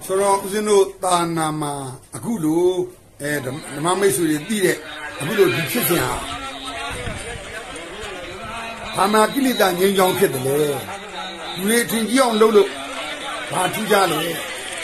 So, Uzino Tanama, Agulu, the Mamisu, the Agulu, the Chisia. Hamakili than young kid, you let in young Lolo, Partijale.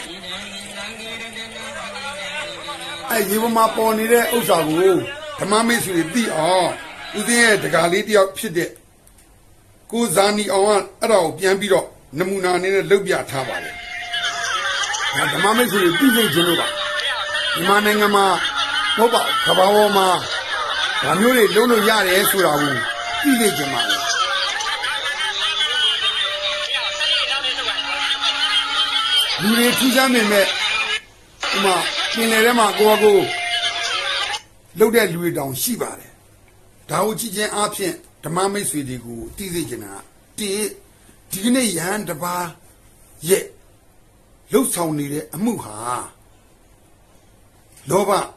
I give him up on it, Osago, the Mamisu, the all, the Galiti of Pide. Go Zani on, Ado, Piambiro, Namuna, and Lubia Tabale. The Mamma is a busy Genova. The Manangama, Moba, Kabawoma, Ramuri, Lono Yari, Esurawu, busy Gemma. You need to jam in there. Pinarema, go. Load that Louis down, Shibare. Tauchi option, the Mamma is with you, busy Genna. Tina Yan, the bar, yet. Low sound needed a muha. Loba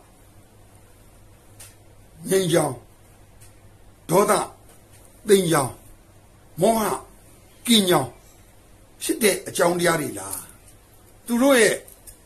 Ninja Doda Binja Moha Kinya. She did a John Yarila. Turoe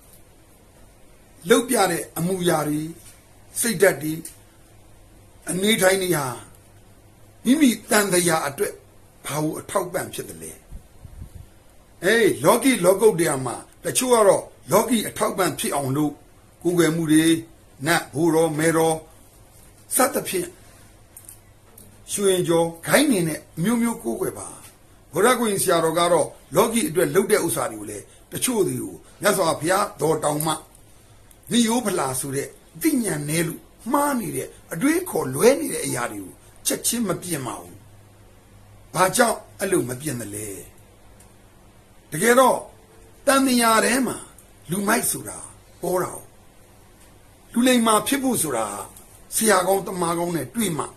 Lopiare a muyari, say daddy, a neat tiny ya. Mimi than the ya at how a talk bam to the lay. Hey, Logi Logo Diama. The Chuaro, Logi a talkman pi on loop, Google Moody, Nat Buro, Mero, Satapi, Shuenjo, Kainine, Mumu Kugeba, Borago in Siarogaro, Logi do Lude Usariule, the Chudu, Yazapia, Dortama, the Upala Sude, Vinya Nelu, Mani, a drink called Lueni Yadu, Chachim Mapiamau, Baja, Aluma lay. Together. Tanya Rema, Lumaisura, Ora Lulema Pibusura, Siagon the Magone, Twima.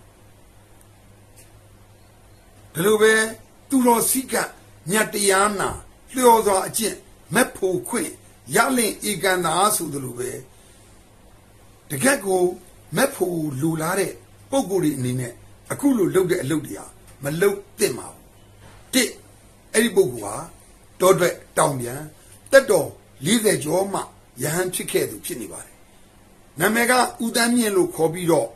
Telube, Turo Sika, Nyatiana, Lioza Jin, Mepo Queen, Yalin Igana Asu the Lube. The Gago, Mepo Lulare, Boguri Nine, Akulu Lude Ludia, Malo Timau. Dick, Edibugua, Dodre, Down that door, leave the Joma, Yahan Chikedu, Pinibari. Namega Udamielo Kobido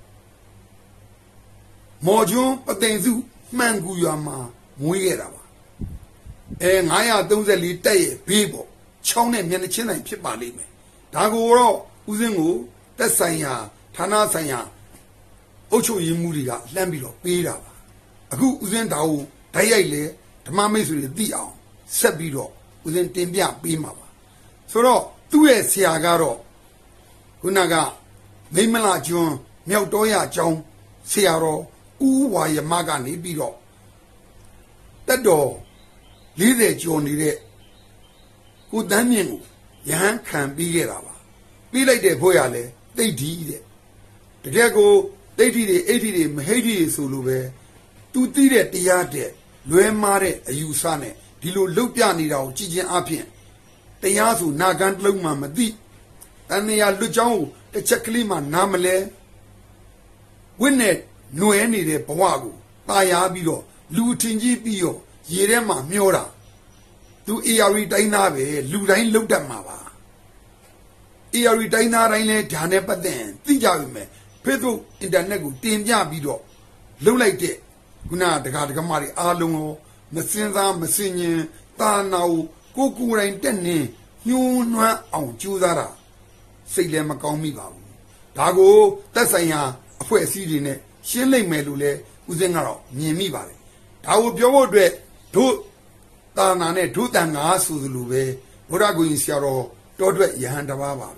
Mojo, Patenzu, Manguyama, Muirava. And I are those elite people, Chone, Mianichina, and Pipalime. Dagoro, Uzengu, Tasaya, Tana Saya, Ocho Yimuriga, Lambiro, Pirava. Agu Uzendau, Tayale, Tamamis with the Diao, Sabiro. Within Timbia Bimava. So, 2 years Siagaro Unaga, Mimela John, Meltoya John, Siaro, Uwa Yamagani Biro. That door, leave the Johnny, who Daniel, Yan can be Gerava. Be like the Boyale, they did it. The Gago, they did it 80 Mahedi Sulube, 2 did it the Yade, Luemare, a Usane. Dilo Lupiani, Chijan Appian. The Yazu Nagan Luma Madi. And they are Lujao, the Chaklima Namale. Winnet, no any de Pawago, Ayabilo, Lutinji Bio, Yerema Miora. Do Eari Dainabe, Ludain Ludamava. Eari Dainarine Tanepa then, Tijavime, Pedro in the Nego, Timja Bido. Lulate, Guna the Gadagamari Alungo. Masinza, Massin, Tanao, Kuku and Tenny, Yuna on Judara. Say them a comigo. Dago, that's a ya, a poor seeding, Shilling Melule, Uzengaro, near me valley. Tao Biodre, 2 Tanane, 2 Tanga, Suzulube, Borago in Siaro, Dodre Yahandava.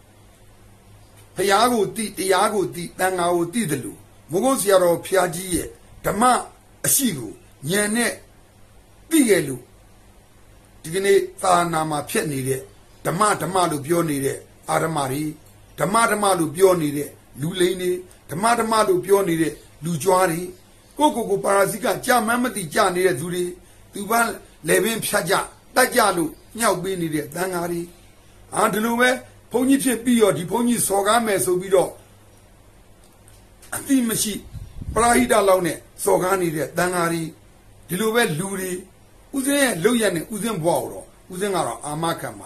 Payago di Tangao Didalu, Mogosiaro Piagie, Tama, Ashigu, Yane. Bigelu Digine Tanama Pianide, Tamatalu Bionide, Adamari, Tamatamalu Bionide, Lulene, Tamatamalu Bionide, Lujuari, Coco Parasica, Jamamati Jani Zuri, Duval, Levin Piaja, Tajalu, Nyao Binide, Dangari, Antelume, Pony Bio, the Pony Sogame Sobido, Atimashi, Prahida Lone, Sogani, Dangari, Diluve Luri. Uzen Loyan, Uzen Boro, Uzenara, Amaka Male,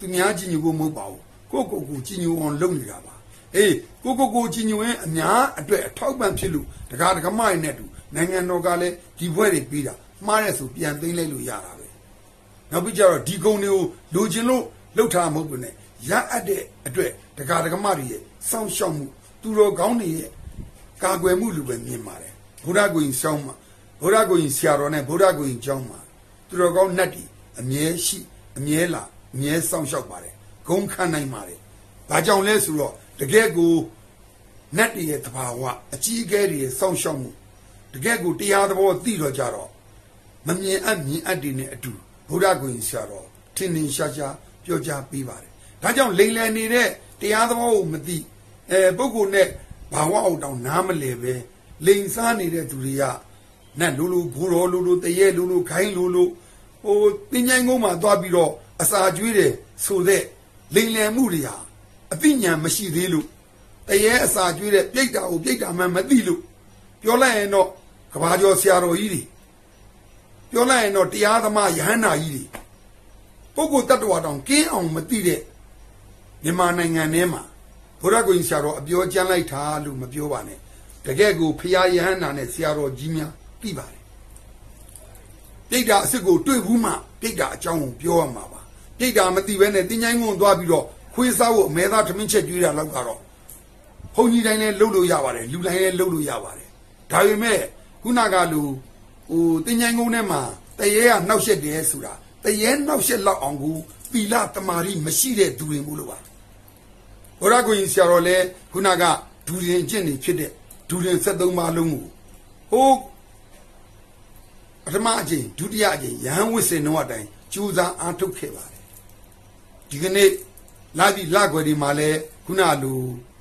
သူများကြီးညိုကိုမဟုတ်ပါဘူးကိုကြီးညိုအောင်လုပ်နေတာပါအေးကိုကြီးညိုရင်အများအတွက်အထောက်ပံ့ဖြစ်လို့တကားတကမရနဲ့တူနိုင်ငံတော်ကလည်းဒီဘွဲတွေပြီးတာမှားတဲ့ဆိုပြန်သိမ်းလိုက်လို့ရတာပဲနောက်ပြီးကြတော့ဒီကုန်းတွေကိုလိုချင်လို့လှုပ်ထားမဟုတ်ဘူးနဲ့ရအပ်တဲ့အတွက်တကားတကမတွေရဲ့စောင့်ရှောက်မှုသူတော်ကောင်းတွေရဲ့ကာကွယ်မှုလိုပဲမြင်ပါတယ်ဘုရားကိုရင်ဆောင်းမှာဘုရားကိုရင်ဆရာတော်နဲ့ဘုရားကိုရင်ကျောင်းမှာသူတော်ကောင်းနှက်တီအမြဲရှိအမြဲလာအမြဲစောင့်ရှောက်ပါတယ်ဂုံခံနိုင်ပါတယ်ဘာကြောင့်လဲဆိုတော့တကယ်ကိုနတ်တွေရဲ့တဘာဝအကြီးအကဲတွေရဲ့စောင့်ရှောက်မှုတကယ်ကိုတရားသဘောသိတော့ကြတော့မမြင်အပ်မြင်အပ်တွေနဲ့အတူဘုရားကိုရင်ဆရာတော်ထင်ထင်ရှားရှားပြောကြားပေးပါတယ်ဒါကြောင့်လိမ်လည်နေတဲ့တရားသဘောကိုမသိပုဂ္ဂိုလ်နဲ့ဘာဝအောင်တောင်နားမလဲပဲလိမ်စားနေတဲ့သူတွေကနတ်လူဘူတော်လူတရေလူခိုင်းလူဟိုတင်ញိုင်းကုန်းမှာသွားပြီးတော့အစာကျွေးတယ်ဆိုတဲ့လိမ်လည်မှုတွေဟာအသိဉာဏ်မရှိသေးလို့တရေအစာကျွေးတဲ့ပြိတ္တာကိုပြိတ္တာမှမသိလို့ပြောလိုက်ရင်တော့ကဘာကျော်ဆရာတော်ကြီးတွေပြောလိုက်ရင်တော့တရားသမားယဟန္တာကြီးတွေပုဂ္ဂိုလ်တ attva တောင်ကင်းအောင်မသိတဲ့မြန်မာနိုင်ငံထဲမှာဘုရားကိုရင်ဆရာတော်အပြောကြမ်းလိုက်တာလို့မပြောပါနဲ့တကယ်ကိုဖရာယဟန္တာနဲ့ဆရာတော်ကြီးများသိပါတယ်ပြိတ္တာအစ်စ်ကိုတွေ့ဘူးမှပြိတ္တာအကြောင်းကိုပြောရမှာပါပြိတ္တာမသိဘဲနဲ့တင်ញိုင်းကုန်းသွားပြီးတော့ခွေးစားဖို့အမဲသားထမင်းချက်ကျွေးတာလောက်ကတော့ဘုန်းကြီးတိုင်းလည်းလှုပ်လို့ရပါတယ်လူတိုင်းလည်းလှုပ်လို့ရပါတယ်ဒါပေမဲ့ခုနကလူဟိုတင်ញိုင်းကုန်းထဲမှာတရေကနှောက်ရက်တယ်ဆိုတာတရေနှောက်ရက်လောက်အောင်ကိုသီလတမာရီမရှိတဲ့သူတွေမို့လို့ပါဘုရားကိုရင်ဆရာတော်လည်းခုနကဒူရင်ကျင့်နေဖြစ်တဲ့ဒူရင်73ပါးလုံးကိုဟိုပထမအကျင့်ဒုတိယအကျင့်ယဟန်ဝိစေနောအတိုင်းကြိုးစားအားထုတ်ခဲ့ပါတယ်ဒီကနေ့လာပြီးလကွယ်ဒီမှာလဲခုနလို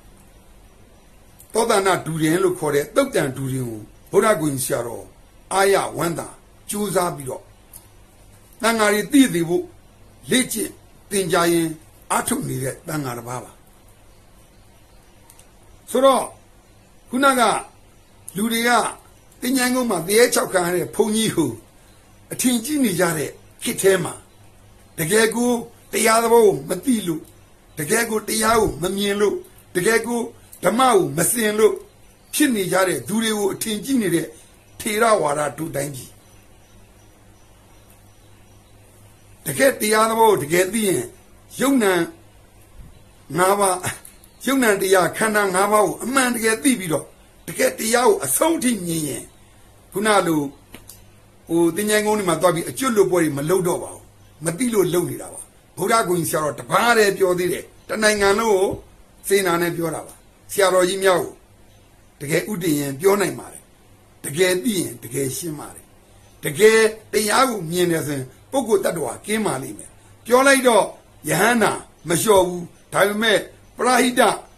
သောတာနာဒူရင်လို့ခေါ်တဲ့တုတ်တန်ဒူရင်ကိုဘုရားကိုရင်ဆရာတော်အာရဝန္တာကြိုးစားပြီးတော့တန်ဃာတွေသိသိဖို့လေ့ကျင့်သင်ကြားရင်အားထုတ်နေတဲ့တန်ဃာတစ်ပါးပါဆိုတော့ခုနကလူတွေကတင်ញိုင်းကုန်းမှာတရေ6ခန်းရတဲ့ဘုန်းကြီးကိုအထင်ကြီးနေကြတဲ့ခေတ်ထဲမှာတကယ်ကိုတရားသဘောကိုမသိလို့တကယ်ကိုတရားကိုမမြင်လို့တကယ်ကိုဓမ္မကိုမစင်လို့ဖြစ်နေကြတဲ့သူတွေကိုအထင်ကြီးနေတဲ့ထေရဝါဒတို့တိုင်းကြီးတကယ်တရားသဘောကိုတကယ်သိရင်ယုံ nant 5 ပါးယုံ nant တရားခန္ဓာ5 ပါးကိုအမှန်တကယ်သိပြီးတော့တကယ်တရားကိုအဆုံးထိမြင်ရင်ခုနလိုဟိုတင်ញိုင်းကုန်းဒီမှာသွားပြီးအကျွတ်လို့ပွဲတွေမလုပ်တော့ပါဘူးမသိလို့လုပ်နေတာပါဘုရားကိုရင်ဆရာတော်တပါးတည်းပြောသေးတယ်တနိုင်ငံလုံးကိုစေနာနဲ့ပြောတာပါဆရာတော်ကြီးများကိုတကယ်ဥတည်ရင်ပြောနိုင်ပါတယ်တကယ်သိရင်တကယ်ရှင်းပါတယ်တကယ်တရားကိုမြင်တယ်ဆိုရင်ပုဂ္ဂိုလ်တ attva ကင်းပါလိမ့်မယ်ပြောလိုက်တော့ယဟန္တာမလျှော့ဘူးဒါပေမဲ့ပရဟိတ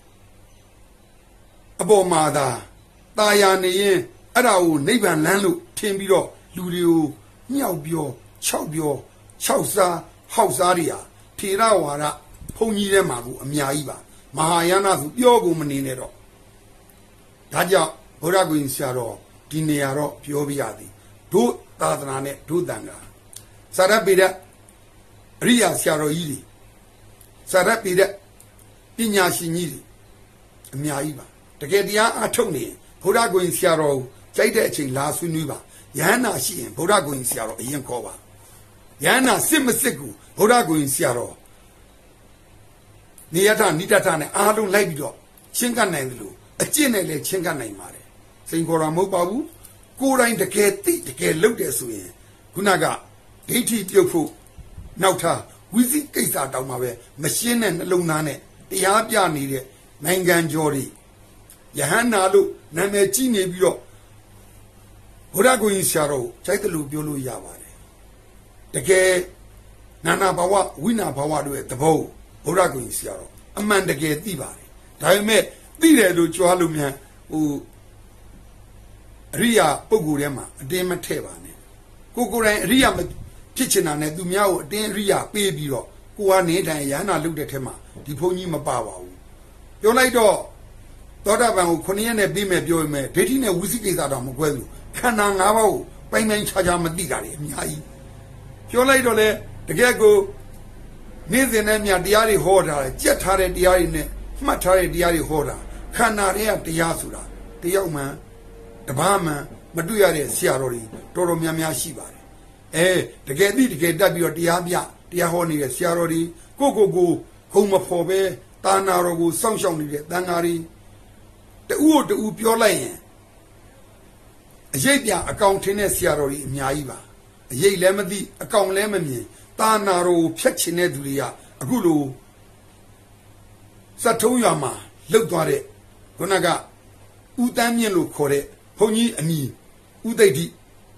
အပေါ်မှာသာတာယာနေရင်အဲ့ဒါကိုနိဗ္ဗာန်လမ်းလို့ထင်ပြီးတော့လူတွေကိုညှောက်ပြောခြောက်ပြောခြောက်စားဟောက်စားတွေဟာထေရဝါဒဘုန်းကြီးထဲမှာကိုအများကြီးပါမဟာယာနဆိုပြောကုန်မနေနဲ့တော့ဒါကြောင့်ဘုရားကိုရင်ဆရာတော်ဒီနေရာတော့ပြောပြရသည်တို့သာသနာနဲ့တို့တန်ခါစာရပေဒအရိယာဆရာတော်ကြီးတွေစာရပေဒပညာရှင်ကြီးတွေအများကြီးပါတကယ်တရားအထုတ်နေဘုရားကိုရင်ဆရာတော်ကိုကြိုက်တဲ့အချိန်လာဆွေးနွေးပါယဟန္တာရှိရင်ဘုရားကိုရင်ဆရာတော်အရင်ခေါ်ပါယဟန္တာစစ်မစစ်ကိုဘုရားကိုရင်ဆရာတော်နေယထနိတထနဲ့အားလုံးလိုက်ပြီးတော့ချင်းကပ်နိုင်တယ်လို့အကျင့်နဲ့လည်းချင်းကပ်နိုင်ပါတယ်စိန်ခေါ်တာမဟုတ်ပါဘူးကိုယ်တိုင်တကယ်သိတကယ်လုပ်တယ်ဆိုရင်ခုနကဒိဋ္ဌိပြုတ်ဖို့နောက်ထပ်ဝိသိကိစ္စတောင်မှပဲမရှင်းတဲ့နှလုံးသားနဲ့တရားပြနေတဲ့နိုင်ငံကျော်တွေယဟန္တာလို့နာမည်ကြီးနေပြီးတော့ဘုရားကိုရင်ဆရာတော်ကြိုက်တယ်လို့ပြောလို့ရပါတယ်တကယ်နာနာဘဝဝိနာဘဝတို့ရဲ့သဘောဘုရားကိုရင်ဆရာတော်အမှန်တကယ်သိပါတယ်ဒါပေမဲ့သိတယ်လို့ကြွားလို့မြန်ဟိုအရိယာပုဂ္ဂိုလ်ထဲမှာအတင်းမထည့်ပါနဲ့ကိုယ်တိုင်အရိယာမဖြစ်ချင်တာနဲ့သူများကိုအတင်းအရိယာပေးပြီးတော့ကိုကနေတိုင်ရဟန္တာလုပ်တဲ့ထဲမှာဒီဘုန်းကြီးမပါပါဘူးပြောလိုက်တော့သောတာပန်ကို9ရက်နဲ့ပြီးမယ်ပြောရင်မဲ့ဒိဋ္ဌိနဲ့ဝိသိကိစ္စတော့မကွဲဘူးခန္ဓာ5ပါးကိုပိုင်းပိုင်းခြားခြားမသိတာတွေအများကြီးပြောလိုက်တော့လေတကယ်ကိုနေ့စဉ်နဲ့မြတ်တရားတွေဟောတာကြက်ထားတဲ့တရားတွေနဲ့မှတ်ထားတဲ့တရားတွေဟောတာခန္ဓာတွေကတရားဆိုတာတယောက်မှတပားမှမတွေ့ရတဲ့ဆရာတော်တွေတော်တော်များများရှိပါတယ်တကယ်သိတကယ်တတ်ပြီးတော့တရားပြတရားဟောနေတဲ့ဆရာတော်တွေကိုခုံမဖော်ပဲတာနာတော်ကိုစောင့်ရှောက်နေတဲ့တန်ဃာတွေတူပြောလိုက်ရင်အရေးပြအကောင်ထင်းတဲ့ဆရာတော်တွေအများကြီးပါအရေးလည်းမသိအကောင်လည်းမမြင်တာနာတော်ကိုဖျက်ချင်တဲ့သူတွေကအခုလိုစက်ထုံးရွာမှာလှုပ်သွားတဲ့ခုနကဦးတန်းမြင့်လို့ခေါ်တဲ့ဘုန်းကြီးအမည်ဦးသိဋ္ဌိ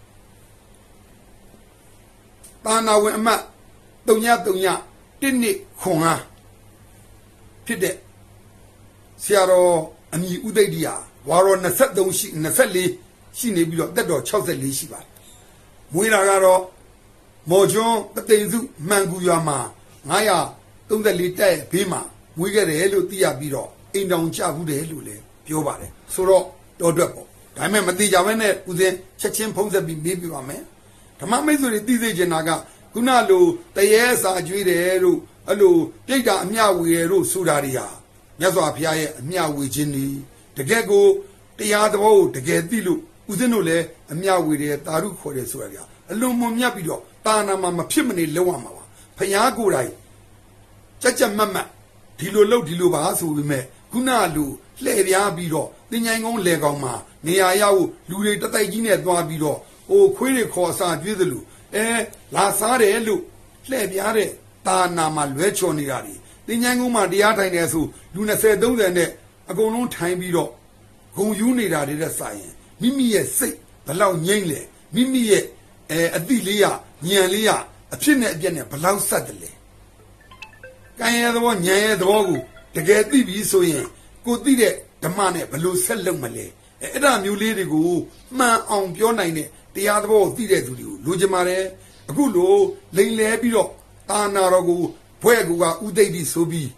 တာနာဝင်အမတ်331နှစ်ခွန်အားဖြစ်တဲ့ဆရာတော်အမည်ဦးသိဋ္ဌိဟာဝါရော24ရှိနေပြီးတော့တက်တော်64ရှိပါတယ်မွေးတာကတော့မော်ကျွန်းပသိမ်စုမှန်ကူရွာမှာ934တက်ဘေးမှာမွေးခဲ့တယ်လို့သိရပြီးတော့အိမ်တောင်ကြဘူးတယ်လို့လည်းပြောပါတယ်ဆိုတော့တော်တွက်ပေါ့ဒါပေမဲ့မသိကြဘဲနဲ့ဦးစင်းချက်ချင်းဖုံးဆက်ပြီးမေးပြပါမယ်ဓမ္မမိတ်ဆွေတွေသိစေချင်တာကခုနလိုတရေစာကျွေးတယ်လို့အဲ့လိုပြိတ္တာအမျှဝေတယ်လို့ဆိုတာတွေဟာမြတ်စွာဘုရားရဲ့အမျှဝေခြင်းတွေတကယ်ကိုတရားတော်ကိုတကယ်သိလို့ဦးဇင်းတို့လည်းအမျှဝေတယ်တာရုခေါ်တယ်ဆိုတာကအလွန်မွန်မြတ်ပြီးတော့တာနာမှာမဖြစ်မနေလုံးဝမှာပါဘုရားကိုယ်တိုင်ကြက်မတ်ဒီလိုလုပ်ဒီလိုပါဆိုပေမဲ့ခုနလိုလှည့်ပြားပြီးတော့တင်ញိုင်ကုန်းလေကောင်မှာနေရာရောက်လူတွေတတိုက်ကြီးနဲ့သွားပြီးတော့ခွေးတွေခေါ်အစာကျွေးသလိုလာစားတယ်လို့လှည့်ပြားတဲ့တာနာမှာလွဲချော်နေတာတွေတင်ញိုင်ကုန်းမှာတရားထိုင်တယ်ဆိုလူ20 30နဲ့အကုန်လုံးထိုင်ပြီးတော့ဂုံယူနေတာတွေတဲ့စာရင်မိမိရဲ့စိတ်ဘလောက်ငြိမ့်လဲမိမိရဲ့အတိလေးရဉာဏ်လေးရအဖြစ်နဲ့အပြက်နဲ့ဘလောက်ဆက်တယ်လဲကံရဲ့သဘောဉာဏ်ရဲ့သဘောကိုတကယ်သိပြီဆိုရင်ကိုသိတဲ့ဓမ္မနဲ့ဘလို့ဆက်လုပ်မလဲအဲ့ဒါမျိုးလေးတွေကိုမှန်အောင်ပြောနိုင်တဲ့တရားသဘောကိုသိတဲ့သူတွေကိုလိုချင်ပါတယ်အခုလိုလိန်လဲပြီးတော့တာနာတော်ကိုဘွဲ့ကူကဥသိဋ္ဌိဆိုပြီး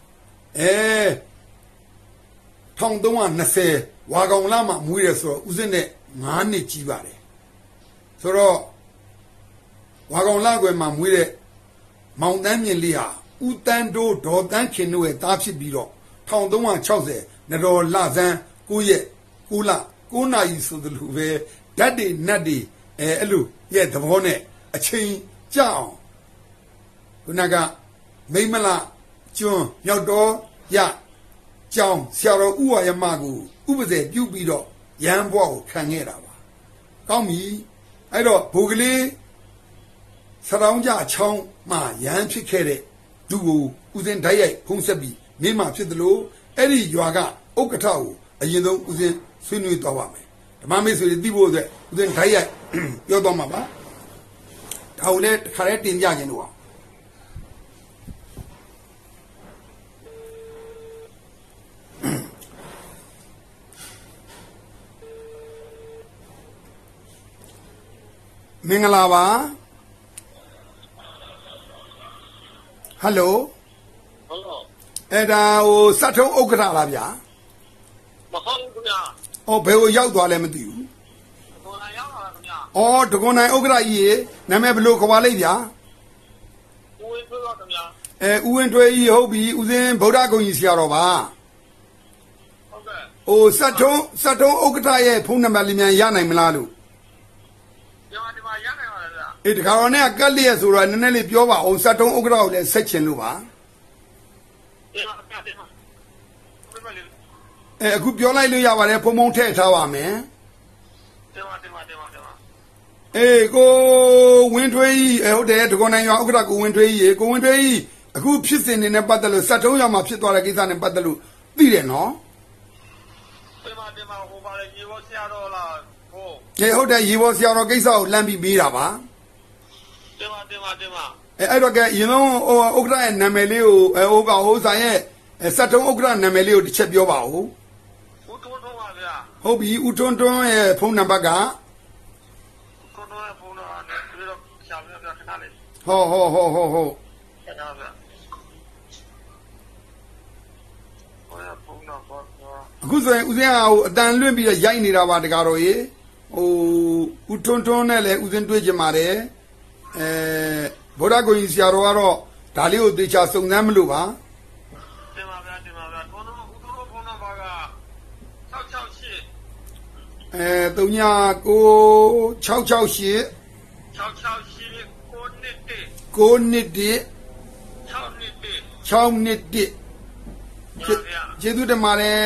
1320ဝါကောင်လာမှမွေးရဆိုတော့ဦးစင်းနဲ့9နှစ်ကြီးပါတယ်ဆိုတော့ဝါကောင်လာကွယ်မှာမွေးတဲ့မောင်တန်းမြင့်လေးဟာဦးတန်းတို့ဒေါ်တန်းခင်တို့ရဲ့သားဖြစ်ပြီးတော့1360နတော်လဆန်း9ရက်9လ9နာရီဆိုသလိုပဲဓာတ်တွေနတ်တွေအဲ့လိုရဲ့သဘောနဲ့အချိန်ကြအောင်ခုနကမိမလကျွန်းမြောက်တော်ရကျောင်းဆရာတော်ဥဝါယမကိုဥပဇေပြုပြီးတော့ရဟန်းဘွားကိုခံခဲ့တာပါကောင်းပြီအဲ့တော့ဘိုးကလေးစရောင်းကြအချောင်းမှရဟန်းဖြစ်ခဲ့တဲ့သူကိုဦးစင်းဓာတ်ရိုက်ဖုံးဆက်ပြီးမိမဖြစ်သလိုအဲ့ဒီရွာကဥက္ကဋ္ဌကိုအရင်ဆုံးဦးစင်းဆွေးနွေးတော့ပါမယ်ဓမ္မမိတ်ဆွေတွေသိဖို့အတွက်ဦးစင်းဓာတ်ရိုက်ပြောတော့မှာပါဒါကိုလည်းတစ်ခါတည်းတင်ပြခြင်းလို့အောင်မင်္ဂလာပါဟယ်လိုအဲ့ဒါဟိုစတ်ထုံးဥက္ကဋ္ဌလားဗျာမဟုတ်ဘူးခင်ဗျာဘယ်ကိုရောက်သွားလဲမသိဘူးဒဂုံနိုင်ရောက်လာတာခင်ဗျာဒဂုံနိုင်ဥက္ကဋ္ဌကြီးရေနာမည်ဘယ်လိုခေါ်ပါလိမ့်ဗျာဦးဝင်းထွေးပါခင်ဗျာဦးဝင်းထွေးကြီးဟုတ်ပြီဦးစင်းဗုဒ္ဓဂုံကြီးဆရာတော်ပါဟုတ်ကဲ့စတ်ထုံးဥက္ကဋ္ဌရဲ့ဖုန်းနံပါတ်လေးများရနိုင်မလားလို့ဒီမှာရနိုင်ပါလားဗျာတခါတော့နဲ့ကတ်လျက်ဆိုတော့နည်းနည်းလေးပြောပါအောင်စတ်ထုံးဥက္ကဋ္ဌကိုလည်းဆက်ချင်လို့ပါအခုပြောလိုက်လို့ရပါတယ်ဖုံဖုံထည့်ထားပါမယ်တင်ပါကိုဝင်းထွေးကြီးဟုတ်တယ်ဒဂုံနိုင်ရွာဥက္ကဋ္ဌကိုဝင်းထွေးကြီးကိုဝင်းထွေးကြီးအခုဖြစ်စဉ်နေနဲ့ပတ်သက်လို့စတ်ထုံးရွာမှာဖြစ်သွားတဲ့ကိစ္စနဲ့ပတ်သက်လို့သိတယ်နော်တင်ပါဟိုပါလေရေဘောဆရာတော်လားဟုတ်တယ်ရေဘောဆရာတော်ကိစ္စကိုလမ်းပြီးမေးတာပါတင်ပါအဲ့တော့ကရင်လုံးဥက္ကဋ္ဌရဲ့နာမည်လေးကိုဟိုဆိုင်ရဲ့စတ်ထုံးဥက္ကဋ္ဌနာမည်လေးကိုတစ်ချက်ပြောပါဦးဦးထွန်းထွန်းပါဗျာဟုတ်ပြီဦးထွန်းထွန်းရဲ့ဖုန်းနံပါတ်ကထွန်းထွန်းရဲ့ဖုန်းနံပါတ်နဲ့ပြီးတော့ရှာပြခဏလေးဟုတ်ခဏဗျာအခုဆိုရင်ဦးစင်းဟာအတန်လွင့်ပြီးတော့ရိုက်နေတာပါတကားတော်ရေဦးထွန်းထွန်းနဲ့လည်းဦးစင်းတွေ့ကြပါတယ်ဗုဒ္ဓဂုံကြီးဆရာတော်ကတော့ဓဒါလေးကိုသေချာစုံစမ်းမလို့ပါတင်ပါဗျာတင်ပါဗျာဖုန်းနံပါတ်ဦးတို့ဖုန်းနံပါတ်က668 ကျေးဇူးတင်ပါတယ်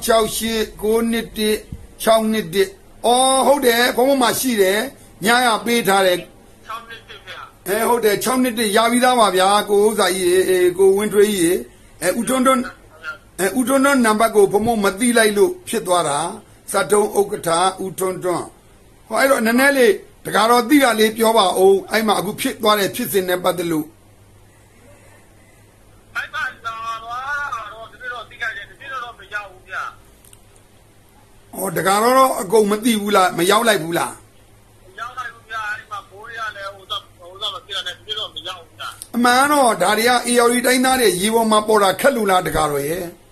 668 အော်ဟုတ်တယ်ဖုန်းပေါ်မှာရှိတယ်ညရပေးထားတယ်621ဗျဟုတ်တယ်621ရပြီးသားပါဗျာကိုဥစ္စာကြီးကိုဝင်းထွေးကြီးဦးထွန်းထွန်းနံပါတ်ကိုဘုံမသိလိုက်လို့ဖြစ်သွားတာစတုံးဥက္ကဋ္ဌဦးထွန်းထွန်းဟောအဲ့တော့နည်းနည်းလေးတကားတော့သိတာလေးပြောပါဦးအဲ့မှာအခုဖြစ်သွားတဲ့ဖြစ်စဉ်နဲ့ပတ်သက်လို့အဲ့မှာတော့ဒီလိုသိကြတယ်ဒီလိုတော့မရဘူးဗျာဟောတကားတော့အကုန်မသိဘူးလားမရောက်လိုက်ဘူးလားမရောက်လိုက်ဘူးဗျာအဲ့မှာဘိုးရလည်းဟိုသာမပြရတယ်ဒီလိုမရောက်ဘူးဗျာအမှန်တော့ဒါတွေက AOD တိုင်းသားတွေရေပေါ်မှာပေါ်တာခက်လို့လားတကားတော့ရဲ့